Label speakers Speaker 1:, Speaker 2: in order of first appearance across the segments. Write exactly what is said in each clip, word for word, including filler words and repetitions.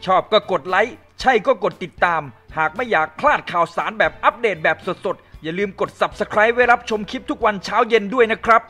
Speaker 1: อบก็กดไลค์ใช่ก็กดติดตามหากไม่อยากพลาดข่าวสารแบบอัปเดตแบบสดๆอย่าลืมกด ซับสไครบ์ ไว้รับชมคลิปทุกวันเช้าเย็นด้วยนะครับ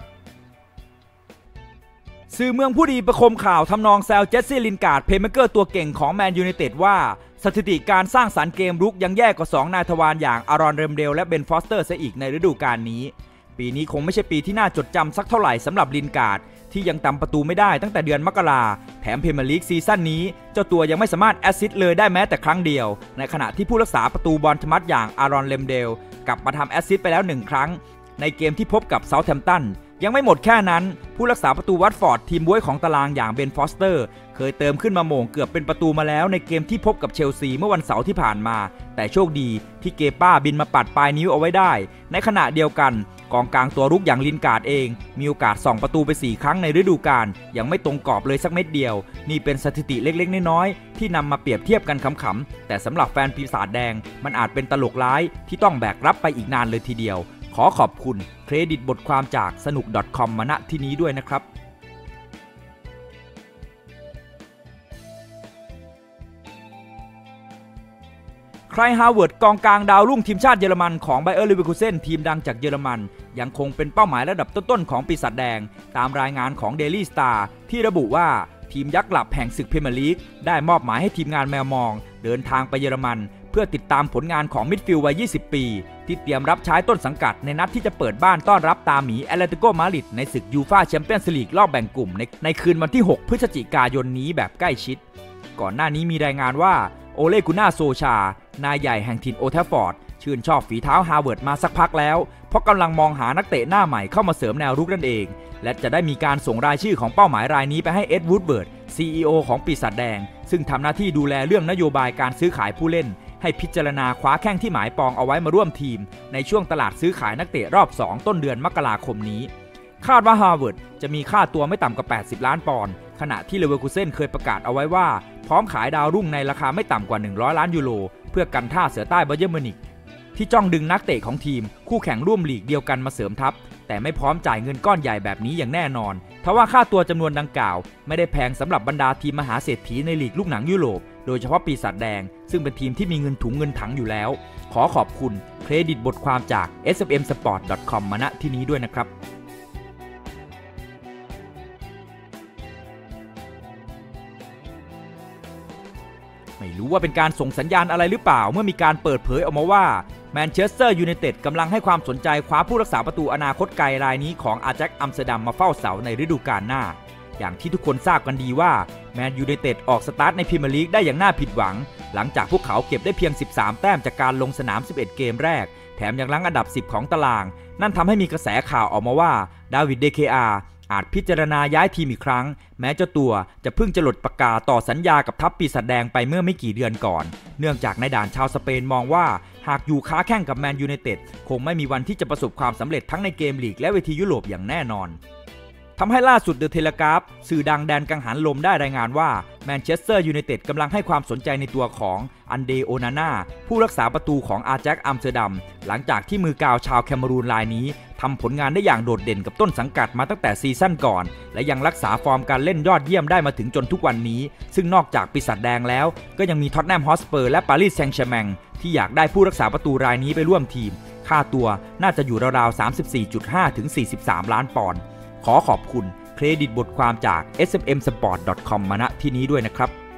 Speaker 1: สื่อเมืองผู้ดีประคมข่าวทำนองแซวเจสซี่ลินการ์ดเพลย์เมคเกอร์ตัวเก่งของแมนยูไนเต็ดว่าสถิติการสร้างสรรค์เกมรุกยังแย่กว่าสองนายทวารอย่างอารอนเรมเดลและเบนฟอสเตอร์ซะอีกในฤดูกาลนี้ปีนี้คงไม่ใช่ปีที่น่าจดจำสักเท่าไหร่สำหรับลินการ์ดที่ยังตำประตูไม่ได้ตั้งแต่เดือนมกราแถมพรีเมียร์ลีกซีซั่นนี้เจ้าตัวยังไม่สามารถแอสซิสต์เลยได้แม้แต่ครั้งเดียวในขณะที่ผู้รักษาประตูบอลธมัดอย่างอารอนเรมเดลกลับมาทำแอสซิสต์ไปแล้วหนึ่งครั้งในเกมที่พบกับเซาท์แฮมป์ตันยังไม่หมดแค่นั้นผู้รักษาประตูวัตฟอร์ดทีมบ้วยของตารางอย่างเบนฟอสเตอร์เคยเติมขึ้นมาโหม่งเกือบเป็นประตูมาแล้วในเกมที่พบกับเชลซีเมื่อวันเสาร์ที่ผ่านมาแต่โชคดีที่เกป้าบินมาปัดปลายนิ้วเอาไว้ได้ในขณะเดียวกันกองกลางตัวรุกอย่างลินการ์ดเองมีโอกาสส่องประตูไปสี่ครั้งในฤดูกาลยังไม่ตรงกรอบเลยสักเม็ดเดียวนี่เป็นสถิติเล็กๆน้อยๆที่นำมาเปรียบเทียบกันขำๆแต่สำหรับแฟนปีศาจแดงมันอาจเป็นตลกร้ายที่ต้องแบกรับไปอีกนานเลยทีเดียวขอขอบคุณเครดิตบทความจากสนุก .com มาณที่นี้ด้วยนะครับไคลฮาวเวิร์ดกองกลางดาวรุ่งทีมชาติเยอรมันของไบเออร์ ลีเวอร์คูเซ่นทีมดังจากเยอรมันยังคงเป็นเป้าหมายระดับต้นๆของปีศาจแดงตามรายงานของ Daily Star ที่ระบุว่าทีมยักษ์หลับแห่งศึกพรีเมียร์ลีกได้มอบหมายให้ทีมงานแมวมองเดินทางไปเยอรมันเพื่อติดตามผลงานของมิดฟิลด์วัยยี่สิบปีที่เตรียมรับใช้ต้นสังกัดในนัดที่จะเปิดบ้านต้อนรับตาหมีแอตเลติโกมาดริดในศึกยูฟ่าแชมเปี้ยนส์ลีกรอบแบ่งกลุ่มในในคืนวันที่หกพฤศจิกายนนี้แบบใกล้ชิดก่อนหน้านี้มีรายงานว่าโอเลกุน่าโซชานายใหญ่แห่งถิ่นโอลด์แทรฟฟอร์ดชื่นชอบฝีเท้าฮาวเวิร์ดมาสักพักแล้วเพราะกำลังมองหานักเตะหน้าใหม่เข้ามาเสริมแนวรุกนั่นเองและจะได้มีการส่งรายชื่อของเป้าหมายรายนี้ไปให้เอ็ดวูดเบิร์ด ซี อี โอ ของปีศาจแดงซึ่งทำหน้าที่ดูแลเรื่องนโยบายการซื้อขายผู้เล่นให้พิจารณาคว้าแข้งที่หมายปองเอาไว้มาร่วมทีมในช่วงตลาดซื้อขายนักเตะรอบสองต้นเดือนมกราคมนี้คาดว่าฮาวเวิร์ดจะมีค่าตัวไม่ต่ำกว่าแปดสิบล้านปอนด์ขณะที่เลเวอร์คูเซ่นเคยประกาศเอาไว้ว่าพร้อมขายดาวรุ่งในราคาไม่ต่ำกว่าหนึ่งร้อยล้านยูโรเพื่อกันท่าเสือใต้บาเยิร์นมิวนิกที่จ้องดึงนักเตะของทีมคู่แข่งร่วมลีกเดียวกันมาเสริมทัพแต่ไม่พร้อมจ่ายเงินก้อนใหญ่แบบนี้อย่างแน่นอนทว่าค่าตัวจำนวนดังกล่าวไม่ได้แพงสำหรับบรรดาทีมมหาเศรษฐีในลีกลูกหนังยุโรปโดยเฉพาะปีศาจแดงซึ่งเป็นทีมที่มีเงินถุงเงินถังอยู่แล้วขอขอบคุณเครดิตบทความจาก เอส เอ็ม เอ็ม สปอร์ต ดอท คอม มาณที่นี้ด้วยนะครับไม่รู้ว่าเป็นการส่งสัญญาณอะไรหรือเปล่าเมื่อมีการเปิดเผยออกมาว่าแมนเชสเตอร์ยูไนเต็ดกำลังให้ความสนใจคว้าผู้รักษาประตูอนาคตไกลรายนี้ของอาแจ็คอัมสเตอร์ดัมมาเฝ้าเสาในฤดูกาลหน้าอย่างที่ทุกคนทราบกันดีว่าแมนยูไนเต็ดออกสตาร์ทในพรีเมียร์ลีกได้อย่างน่าผิดหวังหลังจากพวกเขาเก็บได้เพียงสิบสามแต้มจากการลงสนามสิบเอ็ดเกมแรกแถมยังรั้งอันดับสิบของตารางนั่นทำให้มีกระแสข่าวออกมาว่าดาวิดเดเคอาอาจพิจารณาย้ายทีมอีกครั้งแม้เจ้าตัวจะเพิ่งจะหลดปากกาต่อสัญญากับทัพปีศาจแดงไปเมื่อไม่กี่เดือนก่อนเนื่องจากในด่านชาวสเปนมองว่าหากอยู่ค้าแข่งกับแมนยูไนเต็ดคงไม่มีวันที่จะประสบความสำเร็จทั้งในเกมลีกและเวทียุโรปอย่างแน่นอนทำให้ล่าสุดเดอะเทเลกราฟสื่อดังแดนกังหันลมได้รายงานว่าแมนเชสเตอร์ยูไนเต็ดกำลังให้ความสนใจในตัวของอันเดโอนาน่าผู้รักษาประตูของอาแจ็คอัมสเตอร์ดัมหลังจากที่มือกาวชาวแคเมรูนรายนี้ทำผลงานได้อย่างโดดเด่นกับต้นสังกัดมาตั้งแต่ซีซั่นก่อนและยังรักษาฟอร์มการเล่นยอดเยี่ยมได้มาถึงจนทุกวันนี้ซึ่งนอกจากปีศาจแดงแล้วก็ยังมีท็อตแนมฮอตสเปอร์และปารีสแซงต์แชร์แมงที่อยากได้ผู้รักษาประตูรายนี้ไปร่วมทีมค่าตัวน่าจะอยู่ราวๆ สามสิบสี่จุดห้า ถึง สี่สิบสาม ล้านปอนด์ขอขอบคุณเครดิตบทความจาก เอส เอ็ม เอ็ม สปอร์ต ดอท คอม มาณที่นี้ด้วยนะครับ